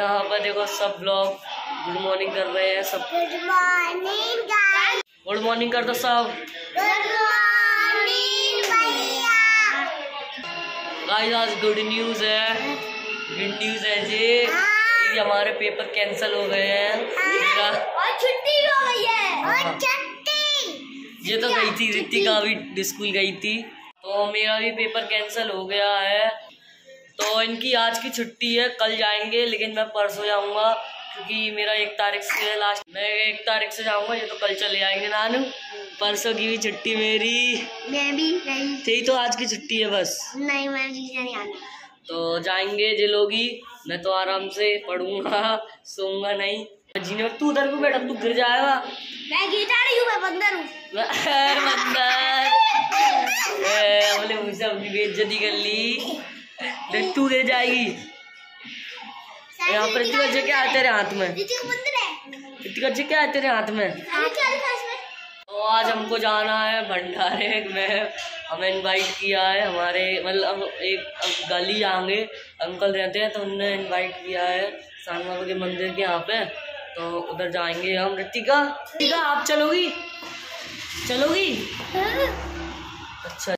यहाँ पर देखो सब लोग गुड मॉर्निंग कर रहे हैं। सब good morning guys, good morning कर दो सब। गुड मॉर्निंग भैया। गाइस आज गुड न्यूज है, गुड न्यूज है जी। ये हमारे पेपर कैंसिल हो गए हैं और छुट्टी भी हो गई है। और छुट्टी ये तो गई थी, रितिका भी स्कूल गई थी, तो मेरा भी पेपर कैंसिल हो गया है। तो इनकी आज की छुट्टी है, कल जाएंगे, लेकिन मैं परसों जाऊंगा क्योंकि मेरा 1 तारीख से लास्ट, मैं 1 तारीख से जाऊंगा। ये तो कल चले जाएंगे नानू। परसों की भी छुट्टी मेरी। मैं भी नहीं थी, तो आज की छुट्टी है बस। नहीं मैं नहीं आना, तो जाएंगे जे लोगी। मैं तो आराम से पढ़ूंगा, सोऊंगा नहीं। जीने तू उधर को बैठा, तू गिर जाएगा। मैं गिटार हूँ, मैं बंदर हूँ। बंदर बोले मुझसे अपनी बेइज्जती कर ली, देख तू गिर जाएगी। यहाँ पर ऋतिका क्या है तेरे हाथ में? ऋतिका क्या है तेरे हाथ में? तो आज हमको जाना है भंडारे में, हमें इनवाइट किया है। हमारे मतलब एक गली जाएंगे, अंकल रहते हैं, तो उन्होंने इनवाइट किया है सांग बाबा के मंदिर के यहाँ पे, तो उधर जाएंगे हम। ऋतिका आप चलोगी? चलोगी? अच्छा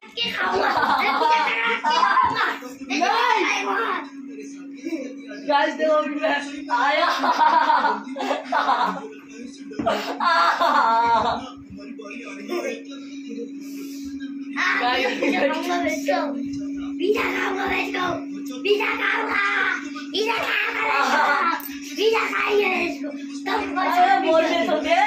गाइस देखो अभी मैं आया। बोलने तो दे।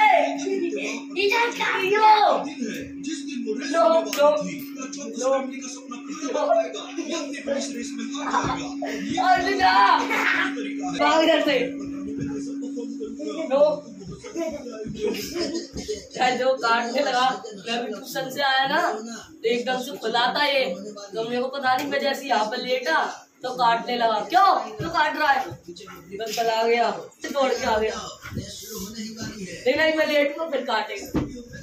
जो काटने लगा, मैं भी ट्यूशन से आया ना, तो एकदम से खुलाता ये, तो मेरे को पता नहीं, मैं जैसे यहाँ पे लेटा तो काटने लगा। क्यों काट रहा है? बस चला गया, दौड़ के आ गया। देखना मैं लेट को फिर काटेगा।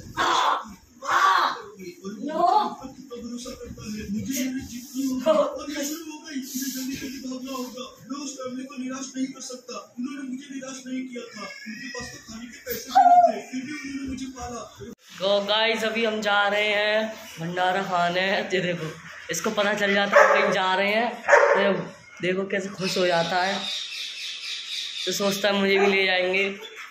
निराश नहीं कर सकता, उन्होंने मुझे निराश नहीं किया था, उनके पास तो खाने के पैसे नहीं थे, फिर भी उन्होंने मुझे पाला। तो गाइस अभी हम जा रहे हैं भंडारा खाने। ये देखो इसको पता चल जाता है कहीं जा रहे हैं, तो देखो कैसे खुश हो जाता है, तो सोचता है मुझे भी ले जाएंगे,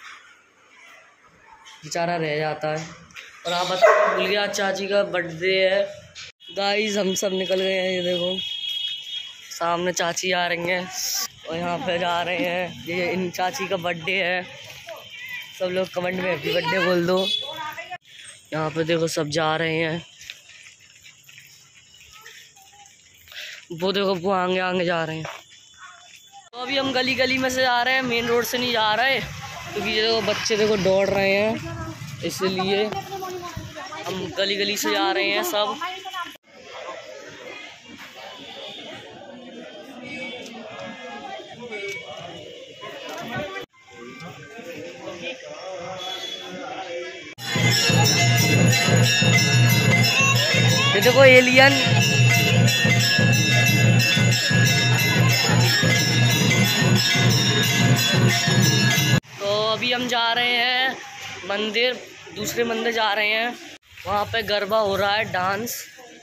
बेचारा रह जाता है। और आप बताओ, भूल गया चाची का बर्थडे है। गाइस हम सब निकल गए हैं, ये देखो सामने चाची आ रही हैं और यहाँ पे जा रहे हैं। ये इन चाची का बर्थडे है, सब लोग कमेंट में हैप्पी बर्थडे बोल दो। यहाँ पे देखो सब जा रहे हैं, वो देखो वो आगे आगे जा रहे हैं। तो अभी हम गली गली में से जा रहे हैं, मेन रोड से नहीं जा रहे, क्योंकि ये देखो बच्चे देखो दौड़ रहे हैं, इसलिए हम गली गली से जा रहे हैं सब। ये देखो एलियन, तो अभी हम जा रहे हैं मंदिर, दूसरे मंदिर जा रहे हैं, वहाँ पे गरबा हो रहा है, dance.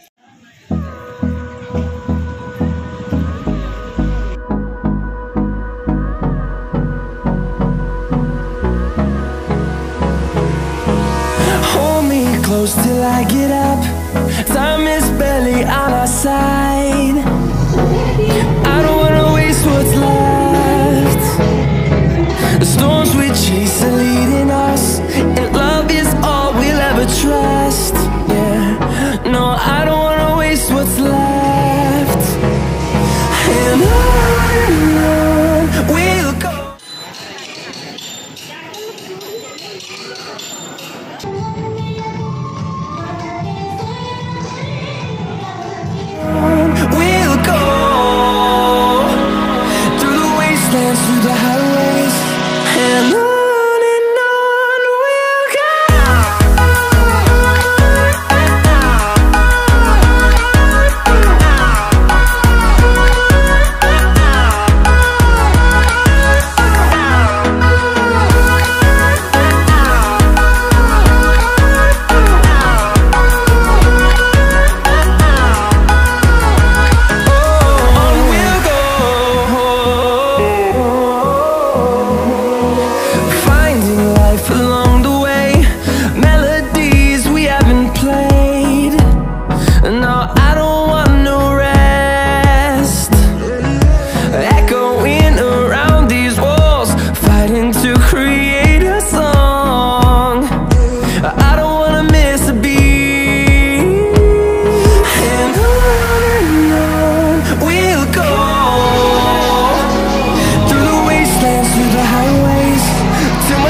Close till I get up, time is barely on our side. I don't wanna waste what's left. The storms we chase are leading us, and love is all we'll ever trust. Yeah, no, I don't wanna waste what's left. And on we'll go. We'll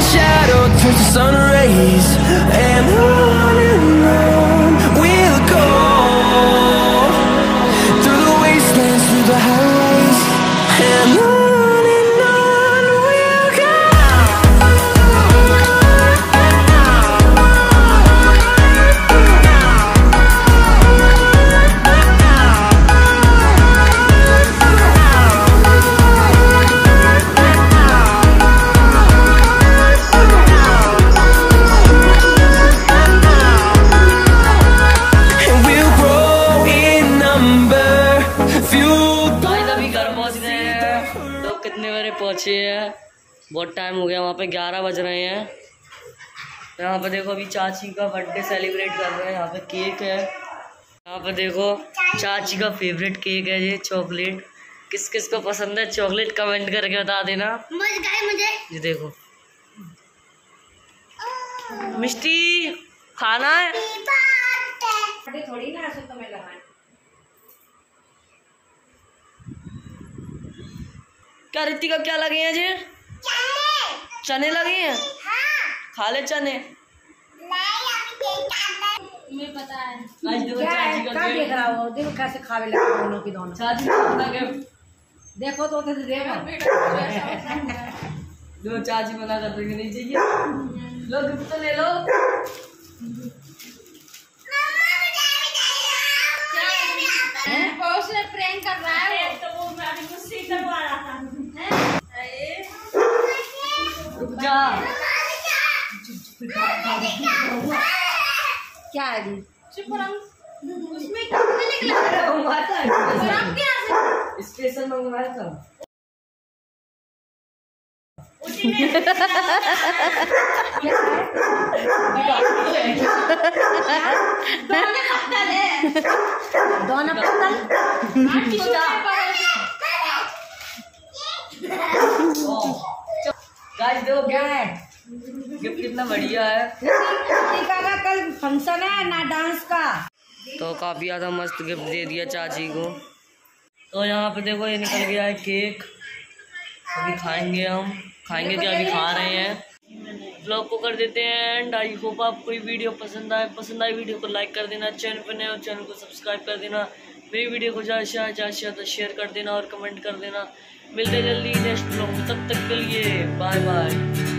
shadow turns to sun rays, and on we'll go, through the wastelands, through the highways, and on we'll go. पहुंचे हैं, बहुत time हो गया, वहाँ पे 11 बज रहे हैं। यहाँ पे देखो अभी चाची का बर्थडे सेलिब्रेट कर रहे हैं। यहाँ पे केक है, यहाँ पे देखो चाची का फेवरेट केक है ये चॉकलेट। किस किस को पसंद है चॉकलेट कमेंट करके बता देना। मुझे ये देखो मिष्टी खाना है थोड़ी ना तो मैं लगाए। क्या रितिका क्या लगे हैं जी? चने लगे हैं। हाँ। खा ले चने। मुझे पता है। आज देखो चाची का देख रहा हो, देखो कैसे खावे लगे दोनों की दोनों। चाची का देखो तो उधर देखो। दो चाची मना कर रही है नहीं चाहिए। लो गिफ्ट तो ले लो। उसने प्रैंक कर रहा है तो वो मैं अभी मुझसे करवा रहा था। रुक जा। क्या है जी? उसमें कितने निकला? स्पेशल मंगवाया था। दोनों पत्तल गाइस देखो क्या है गिफ्ट कितना बढ़िया है। का कल फंक्शन है ना डांस का, तो काफी ज्यादा मस्त गिफ्ट दे दिया चाची को। तो यहाँ पे देखो ये निकल गया है केक, अभी खाएंगे हम। खाएंगे क्या, अभी खा रहे हैं। ब्लॉग को कर देते हैं एंड आई होप आपको ये वीडियो पसंद आई वीडियो को लाइक कर देना, चैनल पर नए और चैनल को सब्सक्राइब कर देना, मेरी वीडियो को ज़्यादा से ज़्यादा शेयर कर देना और कमेंट कर देना। मिलते जल्दी नेक्स्ट ब्लॉग में, तब तक के लिए बाय बाय।